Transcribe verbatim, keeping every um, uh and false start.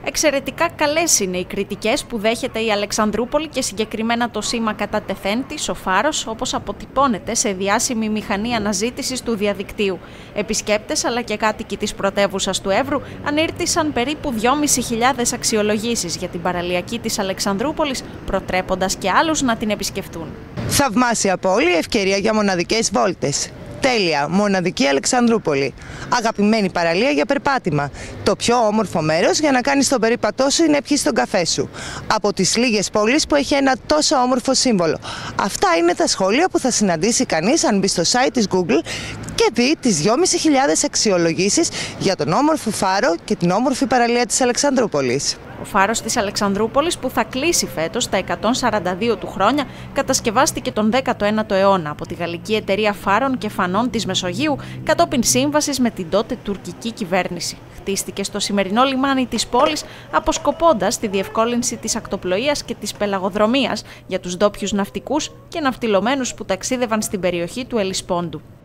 Εξαιρετικά καλές είναι οι κριτικές που δέχεται η Αλεξανδρούπολη και συγκεκριμένα το σήμα κατά τεθέν της, ο Φάρος, όπως αποτυπώνεται σε διάσημη μηχανή αναζήτησης του διαδικτύου. Επισκέπτες αλλά και κάτοικοι της πρωτεύουσας του Εύρου ανήρτησαν περίπου δυόμισι χιλιάδες αξιολογήσεις για την παραλιακή της Αλεξανδρούπολης, προτρέποντας και άλλους να την επισκεφτούν. Θαυμάσια πόλη, ευκαιρία για μοναδικές βόλτες. Τέλεια, μοναδική Αλεξανδρούπολη. Αγαπημένη παραλία για περπάτημα. Το πιο όμορφο μέρος για να κάνεις τον περίπατό σου είναι πιεις τον καφέ σου. Από τις λίγες πόλεις που έχει ένα τόσο όμορφο σύμβολο. Αυτά είναι τα σχόλια που θα συναντήσει κανείς αν μπει στο site της Google και δει τις δυόμισι χιλιάδες αξιολογήσεις για τον όμορφο Φάρο και την όμορφη παραλία της Αλεξανδρούπολης. Ο Φάρος της Αλεξανδρούπολης, που θα κλείσει φέτος τα εκατόν σαράντα δύο του χρόνια, κατασκευάστηκε τον δέκατο ένατο αιώνα από τη γαλλική εταιρεία φάρων και φανών της Μεσογείου κατόπιν σύμβασης με την τότε τουρκική κυβέρνηση. Χτίστηκε στο σημερινό λιμάνι της πόλης, αποσκοπώντας τη διευκόλυνση της ακτοπλοείας και της πελαγοδρομίας για τους ντόπιους ναυτικούς και ναυτιλωμένους που ταξίδευαν στην περιοχή του Ελισπόντου.